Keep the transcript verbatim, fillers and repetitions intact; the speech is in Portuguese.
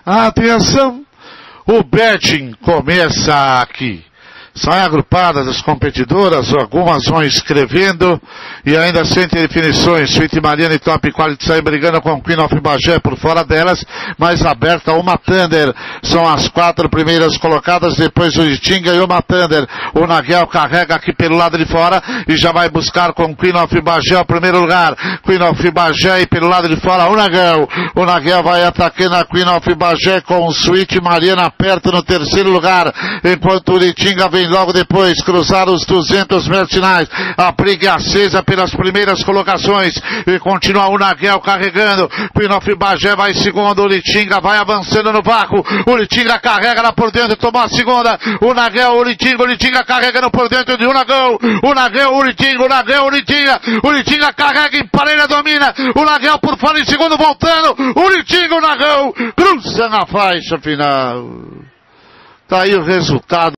Atenção, o betting começa aqui. São agrupadas as competidoras, algumas vão escrevendo e ainda sem ter definições. Sweet Mariana e Top Quality saem brigando com Queen of Bagé por fora delas, mas aberta uma Thunder. São as quatro primeiras colocadas, depois o Itinga e uma Thunder. O Naguel carrega aqui pelo lado de fora e já vai buscar com Queen of Bagé o primeiro lugar. Queen of Bagé e pelo lado de fora o Naguel. O Naguel vai atacando a Queen of Bagé com o Sweet Mariana perto no terceiro lugar, enquanto o Itinga vem logo depois, cruzar os duzentos metros finais. A briga é acesa pelas primeiras colocações e continua o Naguel carregando. Queen of Bagé vai segundo, o Litinga vai avançando no vácuo. O Litinga carrega lá por dentro, tomou a segunda. O Naguel, o Litinga, o Litinga carregando por dentro de o Naguel. O Naguel, o Litinga, o Naguel, o Litinga. O Litinga carrega, emparelha, domina. O Naguel por fora em segundo, voltando. O Litinga, o Naguel cruza na faixa final. Tá aí o resultado.